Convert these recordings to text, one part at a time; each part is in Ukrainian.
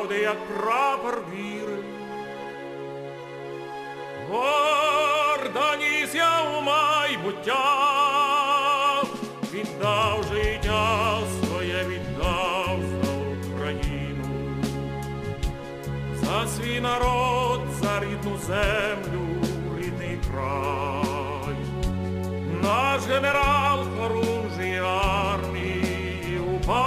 правди, як прапор віри. Горда ніс я у майбуття, віддав життя своє, віддав за Україну, за свій народ, за рідну землю, рідний край. Наш генерал Хорунжий армії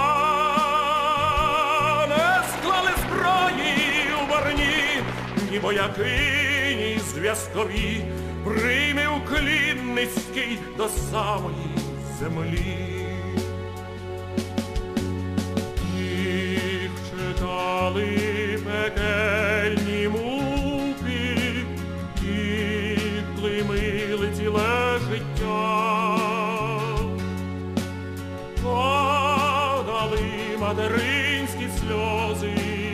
упав, не склали зброї у барні, ні вояки, ні зв'язкові, прийми уклін низький до самої землі. Їх чекали пекельні муки, їх клеймили ціле життя, падали материнські сльози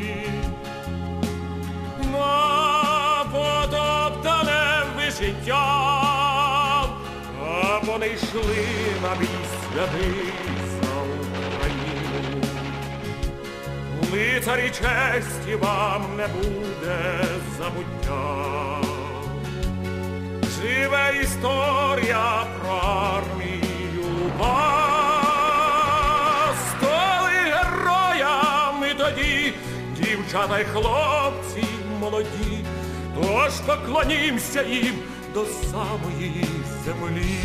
на потоптане життя, а вони йшли на бій святий за Україну. Лицарі честі, вам не буде забуття. Живе історія про армію вас. Стали героями тоді дівчата й хлопці молоді, тож поклонімся їм до самої землі.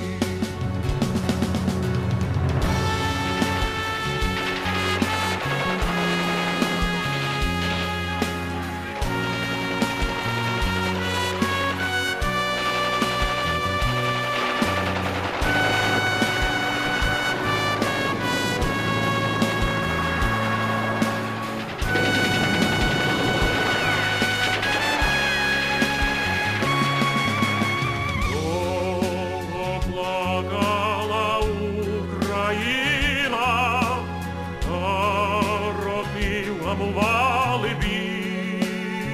Гамували бій,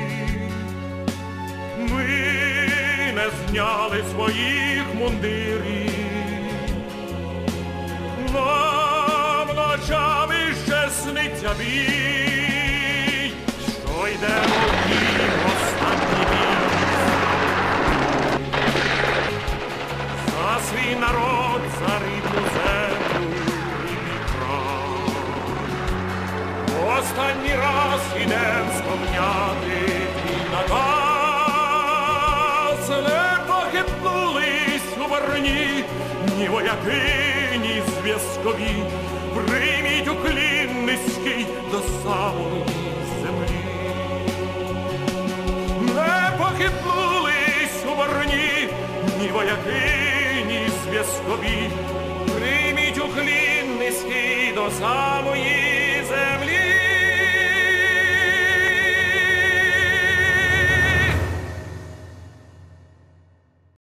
ми не зняли своїх мундирів, нам ночами ще сниться бій, що йдемо в бій останній бій. За свій народ, за рідну землю, рідний край. Останній раз ідем сповняти твій наказ. Не похитнулись у барні ні вояки, ні зв'язкові. Прийміть уклін низький до самої землі. Не похитнулись у барні ні вояки, ні зв'язкові. Прийміть уклін низький до самої